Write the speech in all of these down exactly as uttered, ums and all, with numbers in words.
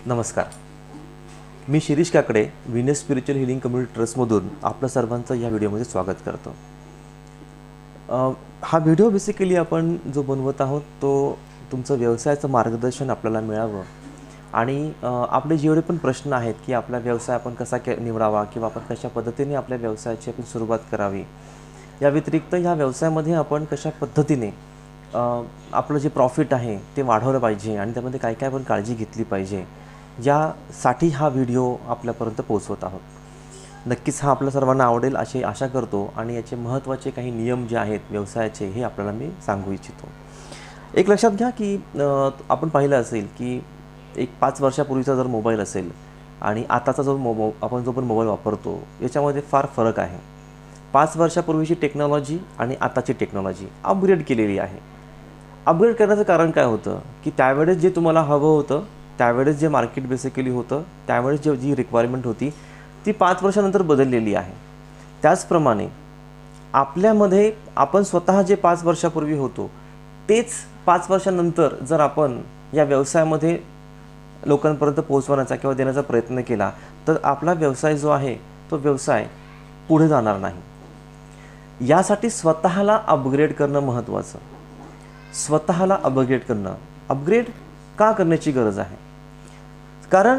नमस्कार, मी Shirish Kakade Venus spiritual healing community ट्रस्टमधून आपलं सर्वांचं या व्हिडिओमध्ये स्वागत करतो। हा व्हिडिओ बेसिकली आपण जो बनवत आहोत तो तुमचं व्यवसायाचं मार्गदर्शन आपल्याला मिळावं आणि आपले जेवढे पण प्रश्न आहेत की आपला व्यवसाय आपण कसा के निवडावा किंवा आपण कशा पद्धतीने आपल्या व्यवसायाची आपण सुरुवात करावी, या व्यतिरिक्त ह्या व्यवसायामध्ये आपण कशा पद्धतीने आपलं जे प्रॉफिट आहे ते वाढवलं पाहिजे आणि त्यामध्ये काय काय आपण काळजी घेतली पाहिजे, यासाठी हा व्हिडिओ आपल्यापर्यंत पोहोचवत आहोत। नक्कीच हा आपल्या सर्वांना आवडेल अशी आशा करतो आणि याचे महत्त्वाचे काही नियम जे आहेत व्यवसायाचे हे आपल्याला मी सांगू इच्छितो। एक लक्षात घ्या की आपण पाहिलं असेल की एक पाच वर्षापूर्वीचा जर मोबाईल असेल आणि आताचा जो मो आपण जो पण मोबाईल वापरतो याच्यामध्ये फार फरक आहे। पाच वर्षापूर्वीची टेक्नॉलॉजी आणि आताची टेक्नॉलॉजी अपग्रेड केलेली आहे। अपग्रेड करण्याचं कारण काय होतं की त्यावेळेस जे तुम्हाला हवं होतं, त्यावेळेस जे मार्केट बेसिकली होतं, त्यावेळेस जे जी रिक्वायरमेंट होती ती पाच वर्षानंतर बदललेली आहे। त्याचप्रमाणे आपल्यामध्ये आपण स्वतः जे पाच वर्षापूर्वी होतो तेच पाच वर्षानंतर जर आपण या व्यवसायामध्ये लोकांपर्यंत पोहोचवण्याचा किंवा देण्याचा प्रयत्न केला तर आपला व्यवसाय जो आहे तो व्यवसाय पुढे जाणार नाही। यासाठी स्वतःला अपग्रेड करणं महत्त्वाचं। स्वतःला अपग्रेड करणं, अपग्रेड का करण्याची गरज आहे? कारण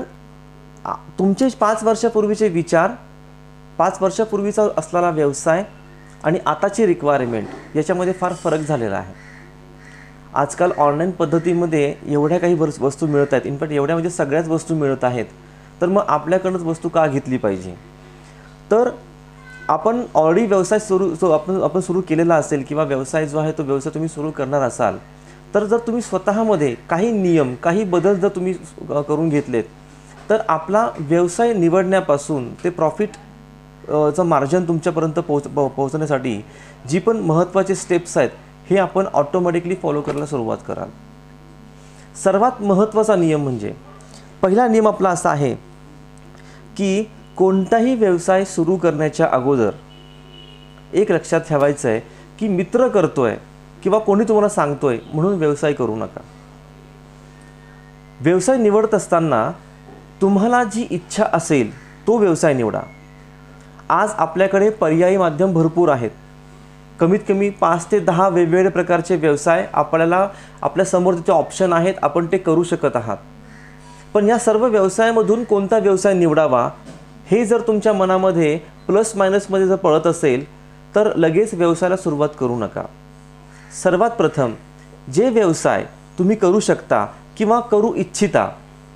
तुमचे पाच वर्षापूर्वीचे विचार, पाच वर्षापूर्वीचा असलेला व्यवसाय आणि आताची रिक्वायरमेंट याच्यामध्ये फार फरक झालेला आहे। आजकाल ऑनलाईन पद्धतीमध्ये एवढ्या काही वस्तू मिळत आहेत, इनफॅक्ट एवढ्या म्हणजे सगळ्याच वस्तू मिळत आहेत, तर मग आपल्याकडूनच वस्तू का घेतली पाहिजे? तर आपण ऑलरेडी व्यवसाय सुरू जो आपण आपण सुरू केलेला असेल किंवा व्यवसाय जो आहे तो व्यवसाय तुम्ही सुरू करणार असाल तर जर तुम्ही स्वतःमध्ये काही नियम, काही बदल जर तुम्ही करून घेतलेत तर आपला व्यवसाय निवडण्यापासून ते प्रॉफिट चं मार्जिन तुमच्यापर्यंत पोहोच पोहोचण्यासाठी जी पण महत्त्वाचे स्टेप्स आहेत हे आपण ऑटोमॅटिकली फॉलो करायला सुरुवात कराल। सर्वात महत्त्वाचा नियम म्हणजे पहिला नियम आपला असा आहे की कोणताही व्यवसाय सुरू करण्याच्या अगोदर एक लक्षात ठेवायचं आहे की मित्र करतोय किंवा कोणी तुम्हाला सांगतोय म्हणून व्यवसाय करू नका। व्यवसाय निवडत असताना तुम्हाला जी इच्छा असेल तो व्यवसाय निवडा। आज आपल्याकडे पर्यायी माध्यम भरपूर आहेत। कमीत कमी पाच ते दहा वेगवेगळे प्रकारचे व्यवसाय आपल्याला आपल्या समोर त्याचे ऑप्शन आहेत, आपण ते करू शकत आहात। पण या सर्व व्यवसायामधून कोणता व्यवसाय निवडावा हे जर तुमच्या मनामध्ये प्लस मायनसमध्ये जर पळत असेल तर लगेच व्यवसायाला सुरुवात करू नका। सर्वात प्रथम जे व्यवसाय तुम्ही करू शकता किंवा करू इच्छिता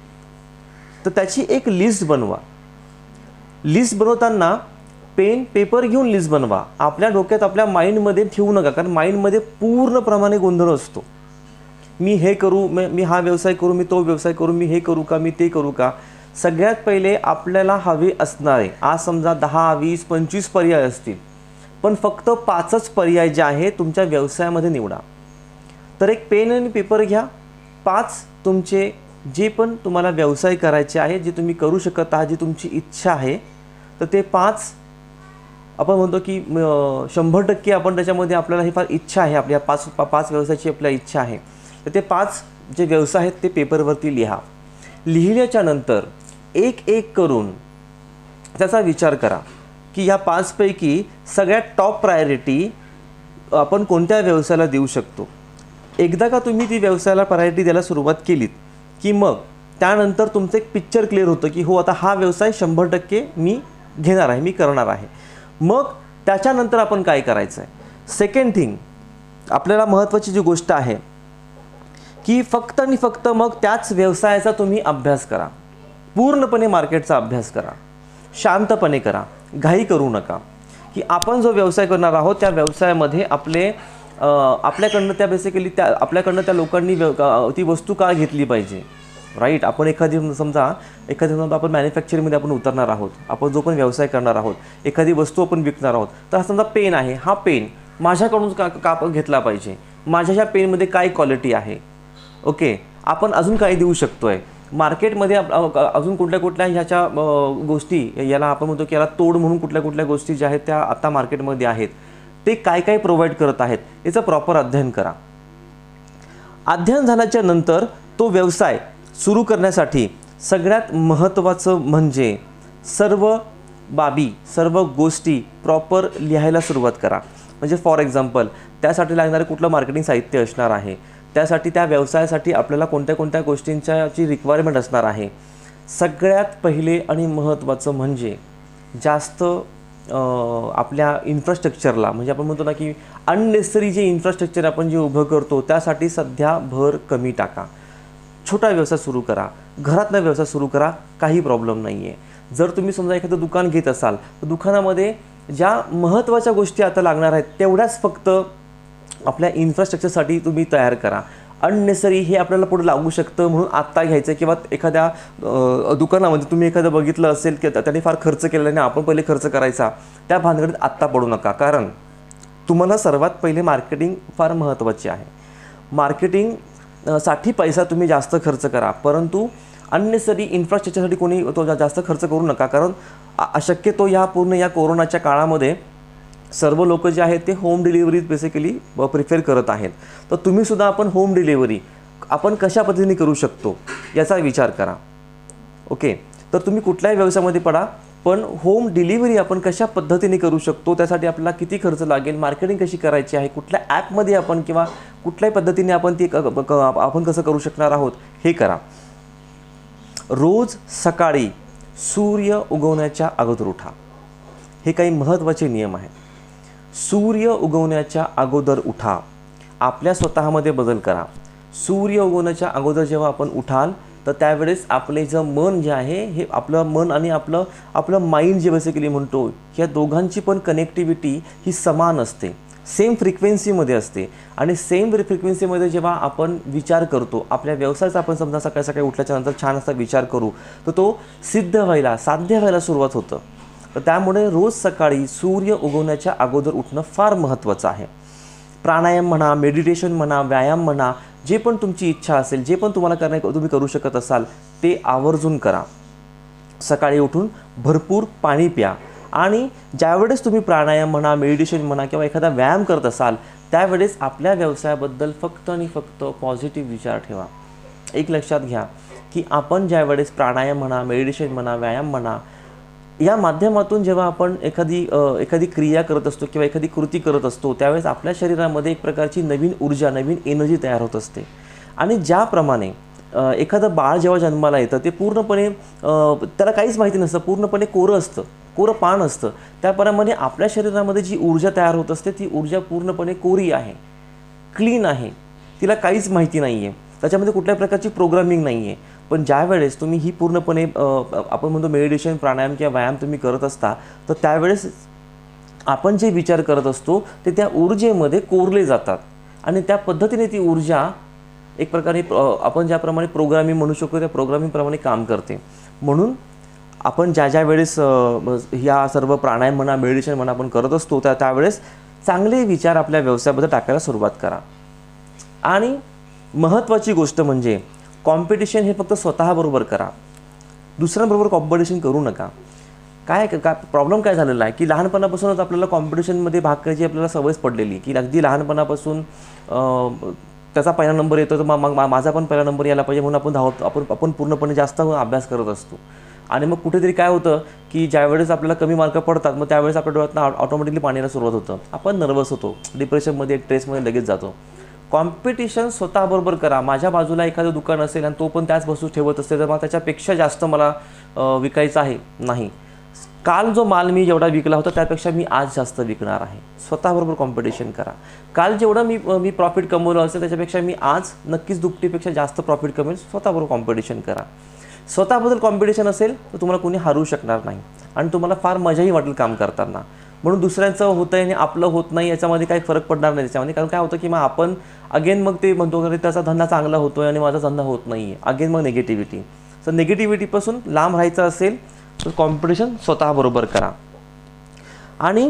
तर त्याची एक लिस्ट बनवा। लिस्ट बनवताना पेन पेपर घेऊन लिस्ट बनवा। आपल्या डोक्यात आपल्या माइंडमध्ये ठेवू नका, कारण माइंडमध्ये पूर्णप्रमाणे गोंधळ असतो। मी हे करू, मी हा व्यवसाय करू, मी तो व्यवसाय करू, मी हे करू का, मी ते करू का? सगळ्यात पहिले आपल्याला हवे असणारे, आज समजा दहा वीस पंचवीस पर्याय असतील पण फक्त पाचच पर्याय जे आहे तुमच्या व्यवसायामध्ये निवडा। तर एक पेन आणि पेपर घ्या, पाच तुमचे जे पण तुम्हाला व्यवसाय करायचे आहे, जे तुम्ही करू शकत आहात, जी तुमची इच्छा आहे, तर ते पाच आपण म्हणतो की शंभर टक्के आपण त्याच्यामध्ये आपल्याला ही फार इच्छा आहे, आपल्या पाच पाच व्यवसायाची आपल्या इच्छा आहे, तर ते पाच जे व्यवसाय आहेत ते पेपरवरती लिहा। लिहिल्याच्या नंतर एक एक करून त्याचा विचार करा की या पाचपैकी सगळ्यात टॉप प्रायोरिटी आपण कोणत्या व्यवसायाला देऊ शकतो। एकदा का तुम्ही ती व्यवसायाला प्रायोरिटी द्यायला सुरुवात केलीत की मग त्यानंतर तुमचं एक पिक्चर क्लिअर होतं की हो आता हा व्यवसाय शंभर टक्के मी घेणार आहे, मी करणार आहे। मग त्याच्यानंतर आपण काय करायचं आहे? सेकंड थिंग आपल्याला महत्त्वाची जी गोष्ट आहे की फक्त आणि फक्त मग त्याच व्यवसायाचा तुम्ही अभ्यास करा। पूर्णपणे मार्केटचा अभ्यास करा, शांतपणे करा, घाई करू नका की आपण जो व्यवसाय करणार आहोत त्या व्यवसायामध्ये आपले आपल्याकडनं त्या बेसिकली त्या आपल्याकडनं त्या लोकांनी ती वस्तू का घेतली पाहिजे, राईट? आपण एखादी समजा एखादी समजा आपण मॅन्युफॅक्चरिंगमध्ये आपण उतरणार आहोत, आपण जो पण व्यवसाय करणार आहोत, एखादी वस्तू आपण विकणार आहोत, तर समजा पेन आहे, हा पेन माझ्याकडून का का घेतला पाहिजे, माझ्या ह्या पेनमध्ये काय क्वालिटी आहे, ओके, आपण अजून काय देऊ शकतोय मार्केटमध्ये, अजून कुठल्या कुठल्या ह्याच्या गोष्टी, याला आपण म्हणतो की याला तोड म्हणून कुठल्या कुठल्या गोष्टी ज्या आहेत त्या आता मार्केटमध्ये आहेत, ते काय काय प्रोव्हाइड करत आहेत याचं प्रॉपर अध्ययन करा। अध्ययन झाल्याच्या नंतर तो व्यवसाय सुरू करण्यासाठी सगळ्यात महत्त्वाचं म्हणजे सर्व बाबी सर्व गोष्टी प्रॉपर लिहायला सुरुवात करा. म्हणजे फॉर एक्झाम्पल त्यासाठी लागणारे कुठलं मार्केटिंग साहित्य असणार आहे, त्यासाठी त्या व्यवसायासाठी आपल्याला कोणत्या कोणत्या गोष्टींच्याची रिक्वायरमेंट असणार आहे. सगळ्यात पहिले आणि महत्त्वाचं म्हणजे जास्त आपल्या इन्फ्रास्ट्रक्चरला, म्हणजे आपण म्हणतो ना की अननेसेसरी जे इन्फ्रास्ट्रक्चर आपण जे उभं करतो त्यासाठी सध्या भर कमी टाका. छोटा व्यवसाय सुरू करा, घरातला व्यवसाय सुरू करा, काही प्रॉब्लेम नाही आहे. जर तुम्ही समजा एखादं दुकान घेत असाल तर दुकानामध्ये ज्या महत्त्वाच्या गोष्टी आता लागणार आहेत तेवढ्याच फक्त आपल्या इन्फ्रास्ट्रक्चरसाठी तुम्ही तयार करा. अननेसरी हे आपल्याला पुढे लागू शकतं म्हणून आत्ता घ्यायचं. किंवा एखाद्या दुकानामध्ये तुम्ही एखादं बघितलं असेल की त्याने फार खर्च केलेला नाही, आपण पहिले खर्च करायचा, त्या भानगडीत आत्ता पडू नका. कारण तुम्हाला सर्वात पहिले मार्केटिंग फार महत्त्वाची आहे. मार्केटिंग साठी पैसा तुम्ही जास्त खर्च करा, परंतु अननेसरी इन्फ्रास्ट्रक्चरसाठी कोणी तो जास्त खर्च करू नका. कारण अशक्यतो या पूर्ण या कोरोनाच्या काळामध्ये सर्व लोक जे आहेत ते होम डिलिव्हरी बेसिकली प्रिफर करत आहेत. तर तुम्हीसुद्धा आपण होम डिलिव्हरी आपण कशा पद्धतीने करू शकतो याचा विचार करा. ओके, तर तुम्ही कुठल्याही व्यवसायामध्ये पडा, पण होम डिलिव्हरी आपण कशा पद्धतीने करू शकतो, त्यासाठी आपल्याला किती खर्च लागेल, मार्केटिंग कशी करायची आहे, कुठल्या ॲपमध्ये आपण किंवा कुठल्याही पद्धतीने आपण ती आपण कसं करू शकणार आहोत हे करा. रोज सकाळी सूर्य उगवण्याच्या अगोदर उठा. हे काही महत्त्वाचे नियम आहेत. सूर्य उगवण्याच्या अगोदर उठा. आपल्या स्वतःमध्ये बदल करा. सूर्य उगवण्याच्या अगोदर जेव्हा आपण उठाल तर त्यावेळेस आपले जे मन जे आहे हे आपलं मन आणि आपलं आपलं माइंड जे बेसिकली म्हणतो या दोघांची पण कनेक्टिव्हिटी ही समान असते, सेम फ्रिक्वेन्सीमध्ये असते. आणि सेम फ्रिक्वेन्सीमध्ये जेव्हा आपण विचार करतो आपल्या व्यवसायाचा, आपण समजा सकाळी सकाळी उठल्याच्या नंतर छान असा विचार करू तर तो सिद्ध व्हायला साध्य व्हायला सुरुवात होतं. तर त्यामुळे रोज सकाळी सूर्य उगवण्याच्या अगोदर उठणं फार महत्त्वाचं आहे. प्राणायाम म्हणा, मेडिटेशन म्हणा, व्यायाम म्हणा, जे पण तुमची इच्छा असेल, जे पण तुम्हाला करणे तुम्ही करू शकत असाल ते आवर्जून करा. सकाळी उठून भरपूर पाणी प्या. आणि ज्यावेळेस तुम्ही प्राणायाम म्हणा, मेडिटेशन म्हणा किंवा एखादा व्यायाम करत असाल त्यावेळेस आपल्या व्यवसायाबद्दल फक्त आणि फक्त पॉझिटिव्ह विचार ठेवा. एक लक्षात घ्या की आपण ज्यावेळेस प्राणायाम म्हणा, मेडिटेशन म्हणा, व्यायाम म्हणा या माध्यमातून जेव्हा आपण एखादी एखादी क्रिया करत असतो किंवा एखादी कृती करत असतो त्यावेळेस आपल्या शरीरामध्ये एक प्रकारची नवीन ऊर्जा, नवीन एनर्जी तयार होत असते. आणि ज्याप्रमाणे एखादं बाळ जेव्हा जन्माला येतं ते पूर्णपणे त्याला काहीच माहिती नसतं, पूर्णपणे कोरं असतं, कोरं पान असतं, त्याप्रमाणे आपल्या शरीरामध्ये जी ऊर्जा तयार होत असते ती ऊर्जा पूर्णपणे कोरी आहे, क्लीन आहे, तिला काहीच माहिती नाही आहे, त्याच्यामध्ये कुठल्याही प्रकारची प्रोग्रामिंग नाही आहे. पण ज्यावेळेस तुम्ही ही पूर्णपणे आपण म्हणतो मेडिटेशन, प्राणायाम किंवा व्यायाम तुम्ही करत असता तर त्यावेळेस आपण जे विचार करत असतो ते त्या ऊर्जेमध्ये कोरले जातात आणि त्या पद्धतीने ती ऊर्जा एक प्रकारे आपण ज्याप्रमाणे प्रोग्रामिंग म्हणू शकतो त्या प्रोग्रामिंगप्रमाणे काम करते. म्हणून आपण ज्या ज्या वेळेस ह्या सर्व प्राणायाम म्हणा, मेडिटेशन म्हणा आपण करत असतो त्या त्यावेळेस चांगले विचार आपल्या व्यवसायाबद्दल टाकायला सुरुवात करा. आणि महत्त्वाची गोष्ट म्हणजे कॉम्पिटिशन हे फक्त स्वतःबरोबर करा, दुसऱ्यांबरोबर कॉम्पिटिशन करू नका. काय का प्रॉब्लेम काय झालेला आहे की लहानपणापासूनच आपल्याला कॉम्पिटिशनमध्ये भाग घ्यायची आपल्याला सवयच पडलेली की अगदी लहानपणापासून त्याचा पहिला नंबर येतो तर मग माझा पण पहिला नंबर यायला पाहिजे म्हणून आपण धावत आपण आपण पूर्णपणे जास्त अभ्यास करत असतो. आणि मग कुठेतरी काय होतं की ज्यावेळेस आपल्याला कमी मार्क पडतात मग त्यावेळेस आपल्या डोळ्यातनं ऑटोमॅटिकली पाणी यायला सुरुवात होतं, आपण नर्वस होतो, डिप्रेशनमध्ये, स्ट्रेसमध्ये लगेच जातो. कॉम्पिटिशन स्वतःबरोबर करा. माझ्या बाजूला एखादं दुकान असेल आणि तो पण त्याच वस्तू ठेवत असेल तर मला त्याच्यापेक्षा जास्त मला विकायचं आहे नाही, काल जो माल मी जेवढा विकला होता त्यापेक्षा मी आज जास्त विकणार आहे. स्वतःबरोबर कॉम्पिटिशन करा. काल जेवढं मी मी प्रॉफिट कमवलं असेल त्याच्यापेक्षा मी आज नक्कीच दुपटीपेक्षा जास्त प्रॉफिट कमवेल. स्वतःबरोबर कॉम्पिटिशन करा. स्वतःबद्दल कॉम्पिटिशन असेल तर तुम्हाला कोणी हरू शकणार नाही आणि तुम्हाला फार मजाही वाटेल काम करताना. म्हणून दुसऱ्यांचं होतं आहे आणि आपलं होत नाही याच्यामध्ये काही फरक पडणार नाही त्याच्यामध्ये. कारण काय होतं की मग आपण अगेन मग ते म्हणतो की त्याचा धंदा चांगला होतो आहे आणि माझा धंदा होत नाही आहे, अगेन मग निगेटिव्हिटी. सर निगेटिव्हिटीपासून लांब राहायचं असेल तर कॉम्पिटिशन स्वतःबरोबर करा. आणि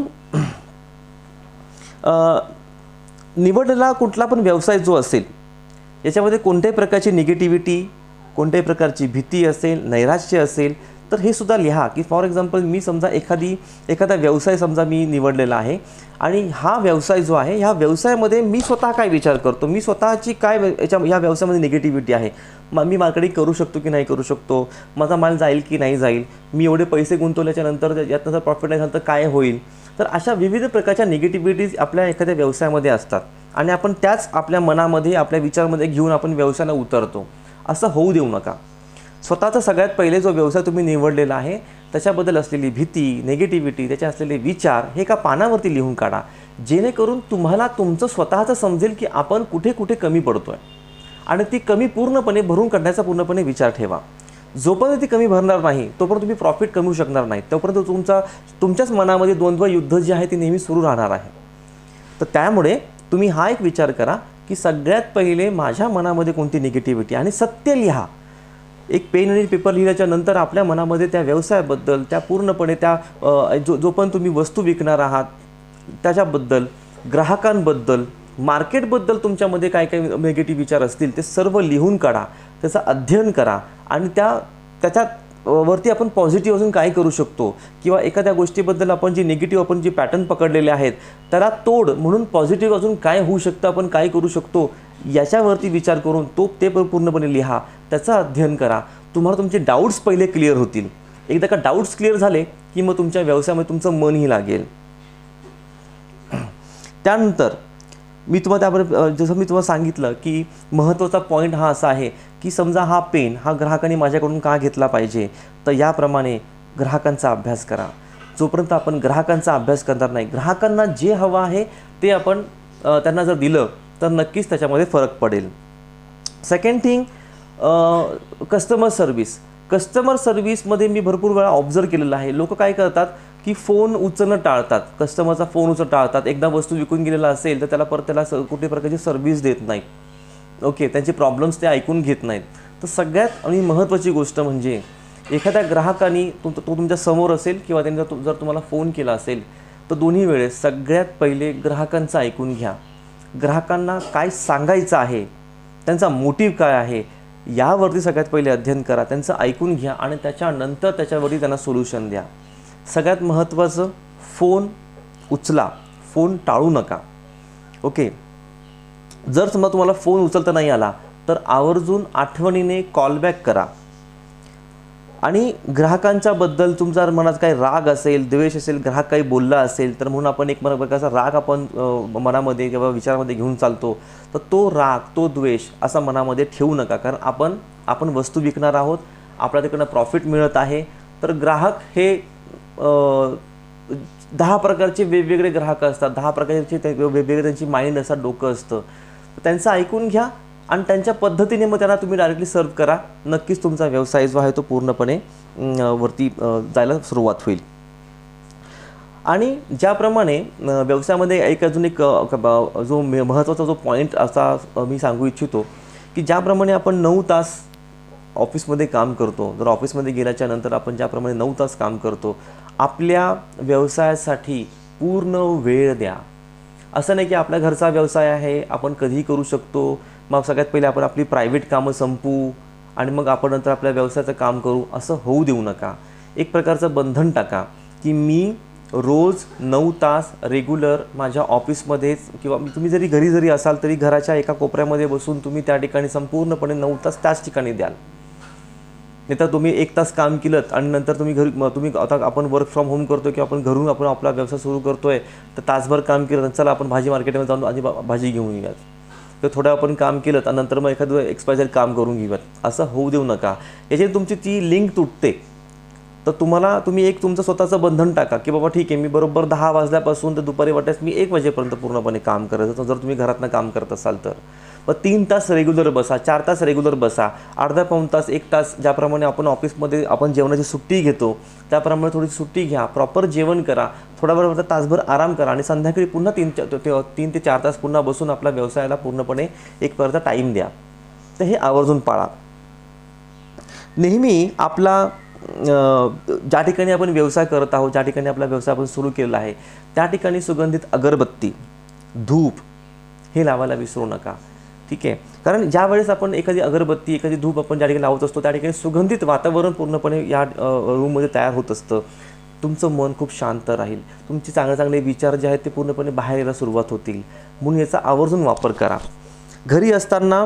निवडलेला कुठला पण व्यवसाय जो असेल याच्यामध्ये कोणत्याही प्रकारची निगेटिव्हिटी, कोणत्याही प्रकारची भीती असेल, नैराश्य असेल तर हे सुद्धा लिहा की फॉर एक्झाम्पल मी समजा एखादी एखादा व्यवसाय समजा मी निवडलेला आहे आणि हा व्यवसाय जो आहे ह्या व्यवसायामध्ये मी स्वतः काय विचार करतो, मी स्वतःची काय याच्या ह्या व्यवसायामध्ये निगेटिव्हिटी आहे, मग मी मार्केटिंग करू शकतो की नाही करू शकतो, माझा माल जाईल की नाही जाईल, मी एवढे पैसे गुंतवल्याच्या नंतर यातनं जर प्रॉफिट नाही झालं तर काय होईल. तर अशा विविध प्रकारच्या निगेटिव्हिटीज आपल्या एखाद्या व्यवसायामध्ये असतात आणि आपण त्याच आपल्या मनामध्ये आपल्या विचारामध्ये घेऊन आपण व्यवसायाला उतरतो. असं होऊ देऊ नका. स्वतःचा सगळ्यात पहिले जो व्यवसाय तुम्ही निवडलेला आहे त्याच्याबद्दल असलेली भीती, निगेटिव्हिटी, त्याचे असलेले विचार हे एका पानावरती लिहून काढा, जेणेकरून तुम्हाला तुमचं स्वतःचं समजेल की आपण कुठे कुठे कमी पडतो आहे आणि ती कमी पूर्णपणे भरून काढण्याचा पूर्णपणे विचार ठेवा. जोपर्यंत ती कमी भरणार नाही तोपर्यंत तुम्ही प्रॉफिट कमवू शकणार नाही, तोपर्यंत तुमचा तुमच्याच मनामध्ये द्वंद्व युद्ध जे आहे ते नेहमी सुरू राहणार आहे. तर त्यामुळे तुम्ही हा एक विचार करा की सगळ्यात पहिले माझ्या मनामध्ये कोणती निगेटिव्हिटी आणि सत्य लिहा. एक पेन आणि पेपर लिहिल्याच्या नंतर आपल्या मनामध्ये त्या व्यवसायाबद्दल, त्या पूर्णपणे त्या जो जो पण तुम्ही वस्तू विकणार आहात त्याच्याबद्दल, ग्राहकांबद्दल, मार्केटबद्दल तुमच्यामध्ये काय काय निगेटिव्ह विचार असतील ते सर्व लिहून काढा, त्याचं अध्ययन करा आणि त्या त्याच्यात वरती आपण पॉझिटिव्ह अजून काय करू शकतो किंवा एखाद्या गोष्टीबद्दल आपण जी निगेटिव्ह आपण जी पॅटर्न पकडलेले आहेत त्याला तोड म्हणून पॉझिटिव्ह अजून काय होऊ शकतं, आपण काय करू शकतो याच्यावरती विचार करून तो ते पूर्णपणे लिहा, त्याचं अध्ययन करा. तुम्हाला तुमचे डाऊट्स पहिले क्लिअर होतील. एकदा का डाऊट्स क्लिअर झाले की मग तुमच्या व्यवसायामध्ये तुमचं मनही लागेल. त्यानंतर मी तुम्हाला त्याबरोबर जसं मी तुम्हाला सांगितलं की महत्त्वाचा पॉईंट हा असा आहे की समजा हा पेन हा ग्राहकांनी माझ्याकडून का घेतला पाहिजे, तर याप्रमाणे ग्राहकांचा अभ्यास करा. जोपर्यंत आपण ग्राहकांचा अभ्यास करणार नाही, ग्राहकांना जे हवं आहे ते आपण त्यांना जर दिलं तर नक्कीच त्याच्यामध्ये फरक पडेल. Second thing, customer service. Customer सर्व्हिसमध्ये मी भरपूर वेळा ऑब्झर्व केलेलं आहे, लोक काय करतात की फोन उचलणं टाळतात, कस्टमरचा फोन उचलणं टाळतात. एकदा वस्तू विकून गेलेला असेल तर त्याला परत त्याला स कुठे प्रकारची सर्व्हिस देत नाहीत. ओके, त्यांचे प्रॉब्लेम्स ते ऐकून घेत नाहीत. तर सगळ्यात आणि महत्त्वाची गोष्ट म्हणजे एखाद्या ग्राहकाने तो तो तुमच्या समोर असेल किंवा त्यांनी जर जर तुम्हाला फोन केला असेल तर दोन्ही वेळेस सगळ्यात पहिले ग्राहकांचं ऐकून घ्या. ग्राहकांना काय सांगायचं आहे, त्यांचा मोटिव्ह काय आहे यावरती सगळ्यात पहिले अध्ययन करा, त्यांचं ऐकून घ्या आणि त्याच्यानंतर त्याच्यावरती त्यांना सोल्युशन द्या. सगळ्यात महत्त्वाचं, फोन उचला, फोन टाळू नका. ओके, जर समजा तुम्हाला फोन उचलता नाही आला तर आवर्जून आठवणीने कॉलबॅक करा. आणि ग्राहकांच्या बद्दल तुमचा मनात काही राग असेल, द्वेष असेल, ग्राहक काही बोलला असेल तर म्हणून आपण एक प्रकारचा राग आपण मनामध्ये किंवा विचारामध्ये घेऊन चालतो, तर तो राग, तो द्वेष असा मनामध्ये ठेवू नका. कारण आपण आपण वस्तू विकणार आहोत, आपल्या तिकडनं प्रॉफिट मिळत आहे. तर ग्राहक हे दहा प्रकारचे वेगवेगळे ग्राहक असतात, दहा प्रकारचे वेगवेगळे त्यांची माइंड असतात, डोकं असतं. त्यांचं ऐकून घ्या आणि त्यांच्या पद्धतीने मग त्यांना तुम्ही डायरेक्टली सर्व करा. नक्कीच तुमचा व्यवसाय जो आहे तो पूर्णपणे वरती जायला सुरुवात होईल. आणि ज्याप्रमाणे व्यवसायामध्ये एक अजून एक जो महत्त्वाचा जो पॉईंट असा मी सांगू इच्छितो की ज्याप्रमाणे आपण नऊ तास ऑफिसमध्ये काम करतो, जर ऑफिसमध्ये गेल्याच्या नंतर आपण ज्याप्रमाणे नऊ तास काम करतो, आपल्या व्यवसायासाठी पूर्ण वेळ द्या. असं नाही की आपल्या घरचा व्यवसाय आहे आपण कधीही करू शकतो, मग सगळ्यात पहिले आपण आपली प्रायव्हेट कामं संपवू आणि मग आपण नंतर आपल्या व्यवसायाचं काम करू, असं होऊ देऊ नका. एक प्रकारचं बंधन टाका की मी रोज नऊ तास रेग्युलर माझ्या ऑफिसमध्येच किंवा तुम्ही जरी घरी जरी असाल तरी घराच्या एका कोपऱ्यामध्ये बसून तुम्ही त्या ठिकाणी संपूर्णपणे नऊ तास त्याच ठिकाणी द्याल. नाही तर तुम्ही एक तास काम केलं आणि नंतर तुम्ही घरी तुम्ही आता आपण वर्क फ्रॉम होम करतो किंवा आपण घरून आपण आपला व्यवसाय सुरू करतो आहे, तर तासभर काम केलं, चला आपण भाजी मार्केटमध्ये जाऊन आधी भाजी घेऊन येऊयात. तर थोडं आपण काम केलं आणि नंतर मग एखादं एक्सपायझर काम करून घेऊयात, असं होऊ देऊ नका. याच्याने तुमची ती लिंक तुटते. तर तुम्हाला तुम्ही एक तुमचं स्वतःचं बंधन टाका की बाबा ठीक आहे, मी बरोबर दहा वाजल्यापासून तर दुपारी वाटल्यास मी एक वाजेपर्यंत पूर्णपणे काम करायचं. जर तुम्ही घरातनं काम करत असाल तर मग तीन तास रेग्युलर बसा, चार तास रेग्युलर बसा, अर्धा पाऊण तास, एक तास ज्याप्रमाणे आपण ऑफिसमध्ये आपण जेवणाची सुट्टी घेतो त्याप्रमाणे थोडी सुट्टी घ्या, प्रॉपर जेवण करा, थोडा वेळ तासभर आराम करा आणि संध्याकाळी पुन्हा तीन तीन ते चार तास पुन्हा बसून आपल्या व्यवसायाला पूर्णपणे एक प्रकारचा टाईम द्या. तर हे आवर्जून पाळा. नेहमी आपला ज्या ठिकाणी आपण व्यवसाय करत आहोत, ज्या ठिकाणी आपला व्यवसाय आपण सुरू केलेला आहे त्या ठिकाणी सुगंधित अगरबत्ती, धूप हे लावायला विसरू नका. ठीक आहे. कारण ज्या वेळेस आपण एखादी अगरबत्ती एखादी धूप आपण ज्या ठिकाणी लावत असतो त्या ठिकाणी सुगंधित वातावरण पूर्णपणे या रूममध्ये तयार होत असतं. तुमचं मन खूप शांत राहील, तुमचे चांगले चांगले विचार जे आहेत ते पूर्णपणे बाहेर यायला सुरुवात होतील. म्हणून याचा आवर्जून वापर करा. घरी असताना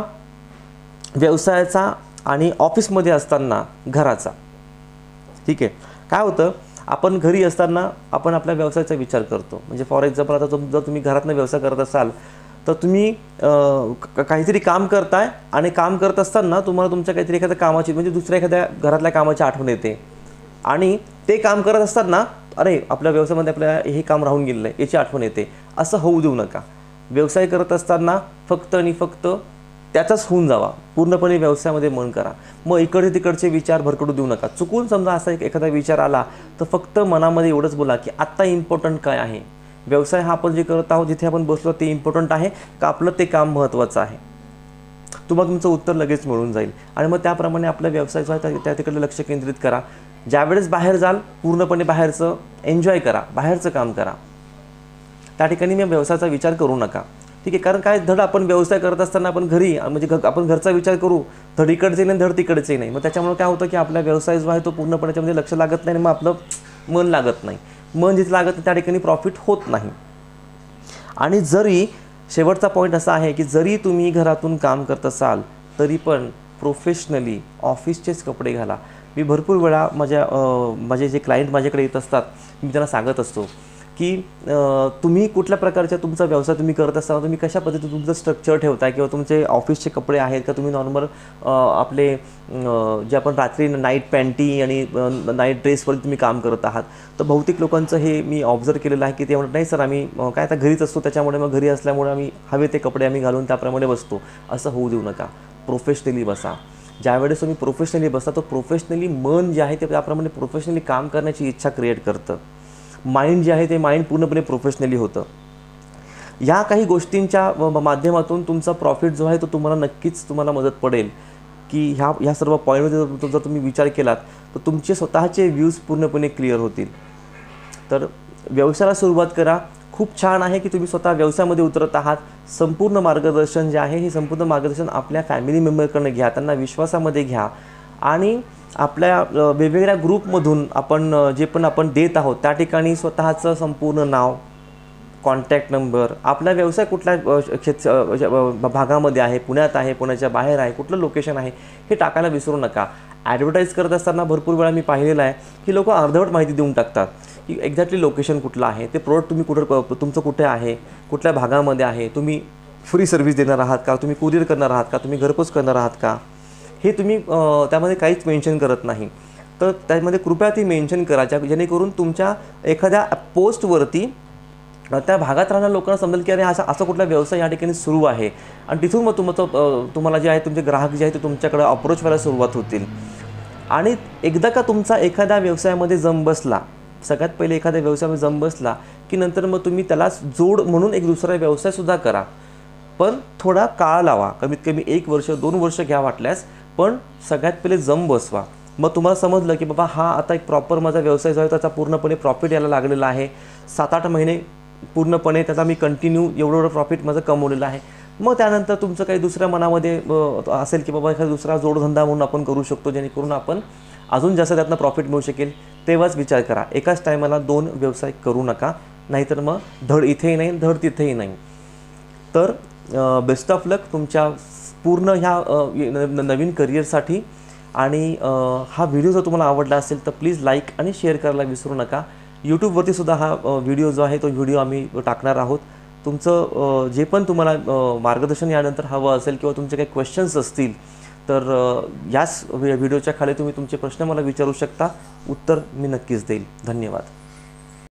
व्यवसायाचा आणि ऑफिसमध्ये असताना घराचा. ठीक आहे. काय होतं, आपण घरी असताना आपण आपल्या व्यवसायाचा विचार करतो. म्हणजे फॉर एक्झाम्पल आता तुम जर तुम्ही घरातनं व्यवसाय करत असाल तर तुम्ही काहीतरी काम करताय आणि काम करत असताना तुम्हाला तुमच्या काहीतरी एखाद्या कामाची म्हणजे दुसऱ्या एखाद्या घरातल्या कामाची आठवण येते आणि ते काम करत असताना अरे आपल्या व्यवसायामध्ये आपल्या हे काम राहून गेलेलं आहे याची आठवण येते. असं होऊ देऊ नका. व्यवसाय करत असताना फक्त आणि फक्त त्याचाच होऊन जावा. पूर्णपणे व्यवसायामध्ये मन करा. मग इकडे तिकडचे विचार भरकटू देऊ नका. चुकून समजा असा एक एखादा विचार आला तर फक्त मनामध्ये एवढंच बोला की आत्ता इम्पॉर्टंट काय आहे. व्यवसाय हा आपण जे करत आहोत जिथे आपण बसलो ते इम्पॉर्टंट आहे का आपलं ते काम महत्त्वाचं आहे. तुम्हाला तुमचं उत्तर लगेच मिळून जाईल आणि मग त्याप्रमाणे आपला व्यवसाय जो आहे त्या तिकडे लक्ष केंद्रित करा. ज्यावेळेस बाहेर जाल पूर्णपणे बाहेरचं एन्जॉय करा, बाहेरचं काम करा. त्या ठिकाणी मी व्यवसायाचा विचार करू नका. ठीक आहे. कारण काय धड आपण व्यवसाय करत असताना आपण घरी म्हणजे घ आपण घरचा विचार करू धड इकडचे नाही धड तिकडचे नाही. मग त्याच्यामुळे काय होतं की आपला व्यवसाय जो आहे तो पूर्णपणे त्यामध्ये लक्ष लागत नाही आणि मग आपलं मन लागत नाही. मन जिथे लागत नाही त्या ठिकाणी प्रॉफिट होत नाही. आणि जरी शेवटचा पॉईंट असा आहे की जरी तुम्ही घरातून काम करत असाल तरी पण प्रोफेशनली ऑफिसचेच कपडे घाला. मी भरपूर वेळा माझ्या माझे जे क्लायंट माझ्याकडे येत असतात मी त्यांना सांगत असतो की तुम्ही कुठल्या प्रकारचा तुमचा व्यवसाय तुम्ही करत असताना तुम्ही कशा पद्धतीने तुमचं स्ट्रक्चर ठेवताय किंवा तुमचे ऑफिसचे कपडे आहेत का तुम्ही नॉर्मल आपले जे आपण रात्री नाईट पॅन्टी आणि नाईट ड्रेसवर तुम्ही काम करत आहात. तर बहुतेक लोकांचं हे मी ऑब्झर्व केलेलं आहे की ते म्हणत नाही सर आम्ही काय आता घरीच असतो त्याच्यामुळे मग घरी असल्यामुळे आम्ही हवे ते कपडे आम्ही घालून त्याप्रमाणे बसतो. असं होऊ देऊ नका. प्रोफेशनली बसा. ज्यावेळेस तुम्ही प्रोफेशनली बसता तर प्रोफेशनली मन जे आहे ते त्याप्रमाणे प्रोफेशनली काम करण्याची इच्छा क्रिएट करतं. माइंड जे आहे ते माइंड पूर्णपणे प्रोफेशनली होतं. या काही गोष्टींच्या माध्यमातून तुमचा प्रॉफिट जो आहे तो तुम्हाला नक्कीच तुम्हाला मदत पडेल की ह्या ह्या सर्व पॉईंटमध्ये जर तुम्ही विचार केलात तर तुमचे स्वतःचे व्ह्यूज पूर्णपणे क्लिअर होतील. तर व्यवसायाला सुरुवात करा. खूप छान आहे की तुम्ही स्वतः व्यवसायामध्ये उतरत आहात. संपूर्ण मार्गदर्शन जे आहे हे संपूर्ण मार्गदर्शन आपल्या फॅमिली मेंबरकडनं घ्या, त्यांना विश्वासामध्ये घ्या आणि आपल्या वेगवेगळ्या ग्रुपमधून आपण जे पण आपण देत आहोत त्या ठिकाणी स्वतःचं संपूर्ण नाव, कॉन्टॅक्ट नंबर, आपला व्यवसाय कुठल्या क्षेत्र भागामध्ये आहे, पुण्यात आहे, पुण्याच्या बाहेर आहे, कुठलं लोकेशन आहे हे टाकायला विसरू नका. ॲडव्हर्टाईज करत असताना भरपूर वेळा मी पाहिलेलं आहे की लोक अर्धवट माहिती देऊन टाकतात की एक्झॅक्टली लोकेशन कुठलं आहे, ते प्रोडक्ट तुम्ही कुठं तुमचं कुठे आहे, कुठल्या भागामध्ये आहे, तुम्ही फ्री सर्व्हिस देणार आहात का, तुम्ही कुरिअर करणार आहात का, तुम्ही घरपोच करणार आहात का, हे तुम्ही त्यामध्ये काहीच मेन्शन करत नाही. तर त्यामध्ये कृपया ती मेन्शन करा ज्या जेणेकरून तुमच्या एखाद्या पोस्टवरती त्या भागात राहणाऱ्या लोकांना समजेल की अरे असा असं कुठला व्यवसाय या ठिकाणी सुरू आहे आणि तिथून मग तुमचं तुम्हाला जे आहे तुमचे ग्राहक जे आहे ते तुमच्याकडे अप्रोच व्हायला सुरुवात होतील. आणि एकदा का तुमचा एखाद्या व्यवसायामध्ये जम बसला, सगळ्यात पहिले एखाद्या व्यवसायामध्ये जम बसला की नंतर मग तुम्ही त्याला जोड म्हणून एक दुसरा व्यवसायसुद्धा करा. पण थोडा काळ लावा, कमीत कमी एक वर्ष दोन वर्ष घ्या वाटल्यास, पण सगळ्यात पहिले जम बसवा. मग तुम्हाला समजलं की बाबा हा आता एक प्रॉपर माझा व्यवसाय जो आहे त्याचा पूर्णपणे प्रॉफिट यायला लागलेला आहे, सात आठ महिने पूर्णपणे त्याचा मी कंटिन्यू एवढं एवढं प्रॉफिट माझं कमवलेलं आहे. मग त्यानंतर तुमचं काही दुसऱ्या मनामध्ये असेल की बाबा एखादा दुसरा जोडधंदा म्हणून आपण करू शकतो जेणेकरून आपण अजून जास्त त्यातनं प्रॉफिट मिळू शकेल, तेव्हाच विचार करा. एकाच टायमाला दोन व्यवसाय करू नका, नाहीतर मग धड इथेही नाही धड तिथेही नाही. तर बेस्ट ऑफ लक तुमच्या पूर्ण ह्या नवीन करिअरसाठी. आणि हा व्हिडिओ जर तुम्हाला आवडला असेल तर प्लीज लाईक आणि शेअर करायला विसरू नका. यूट्यूबवरती सुद्धा हा व्हिडिओ जो आहे तो व्हिडिओ आम्ही टाकणार आहोत. तुमचं जे पण तुम्हाला मार्गदर्शन यानंतर हवं असेल किंवा तुमचे काही क्वेश्चन्स असतील तर याच व्हिडिओच्या खाली तुम्ही तुमचे प्रश्न मला विचारू शकता. उत्तर मी नक्कीच देईल. धन्यवाद.